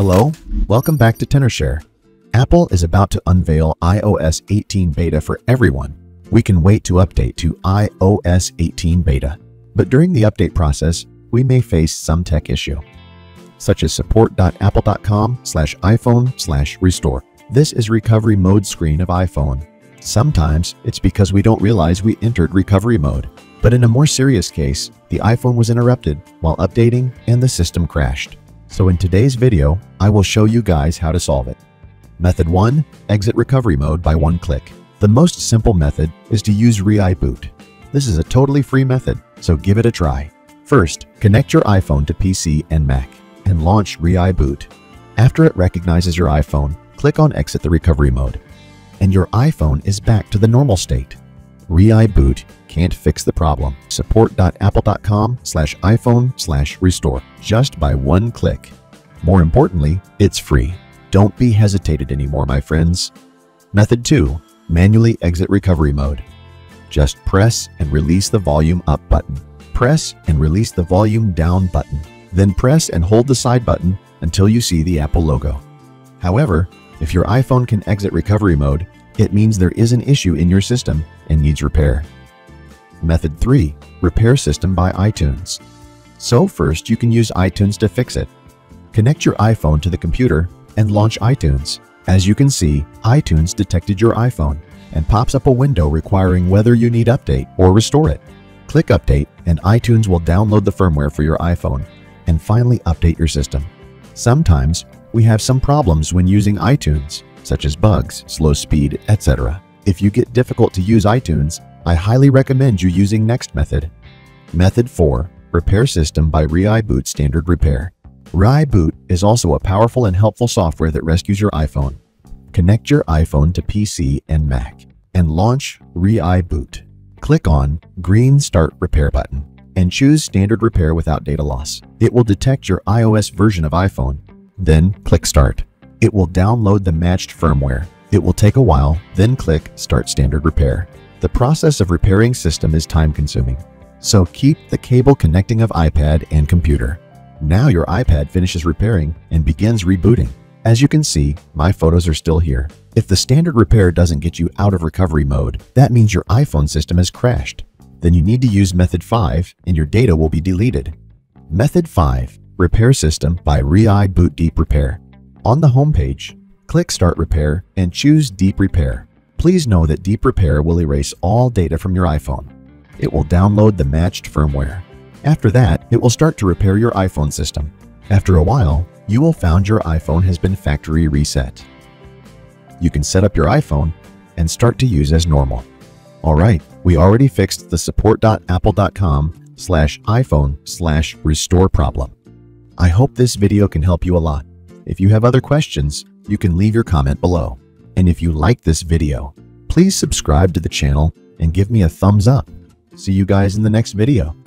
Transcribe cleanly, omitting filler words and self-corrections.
Hello, welcome back to TenorShare. Apple is about to unveil iOS 18 beta for everyone. We can wait to update to iOS 18 beta, but during the update process, we may face some tech issue, such as support.apple.com/iPhone/restore. This is recovery mode screen of iPhone. Sometimes it's because we don't realize we entered recovery mode, but in a more serious case, the iPhone was interrupted while updating and the system crashed. So in today's video, I will show you guys how to solve it. Method 1. Exit recovery mode by one click. The most simple method is to use ReiBoot. This is a totally free method, so give it a try. First, connect your iPhone to PC and Mac and launch ReiBoot. After it recognizes your iPhone, click on Exit the recovery mode, and your iPhone is back to the normal state. ReiBoot can't fix the problem. Support.apple.com/iPhone/restore just by one click. More importantly, it's free. Don't be hesitated anymore, my friends. Method 2. Manually exit recovery mode. Just press and release the volume up button. Press and release the volume down button. Then press and hold the side button until you see the Apple logo. However, if your iPhone can exit recovery mode, it means there is an issue in your system and needs repair. Method 3. Repair system by iTunes. So first, you can use iTunes to fix it. Connect your iPhone to the computer and launch iTunes. As you can see, iTunes detected your iPhone and pops up a window requiring whether you need update or restore it. Click Update and iTunes will download the firmware for your iPhone and finally update your system. Sometimes we have some problems when using iTunes, such as bugs, slow speed, etc. If you get difficult to use iTunes, I highly recommend you using next method. Method 4. Repair system by ReiBoot standard repair. ReiBoot is also a powerful and helpful software that rescues your iPhone. Connect your iPhone to PC and Mac and launch ReiBoot. Click on green Start Repair button and choose Standard Repair without data loss. It will detect your iOS version of iPhone. Then click Start. It will download the matched firmware. It will take a while, then click Start Standard Repair. The process of repairing system is time-consuming, so keep the cable connecting of iPad and computer. Now your iPad finishes repairing and begins rebooting. As you can see, my photos are still here. If the standard repair doesn't get you out of recovery mode, that means your iPhone system has crashed. Then you need to use Method 5 and your data will be deleted. Method 5. Repair system by ReiBoot Deep Repair. On the home page, click Start Repair and choose Deep Repair. Please know that Deep Repair will erase all data from your iPhone. It will download the matched firmware. After that, it will start to repair your iPhone system. After a while, you will find your iPhone has been factory reset. You can set up your iPhone and start to use as normal. Alright, we already fixed the support.apple.com/iPhone/restore problem. I hope this video can help you a lot. If you have other questions, you can leave your comment below. And if you like this video, please subscribe to the channel and give me a thumbs up. See you guys in the next video.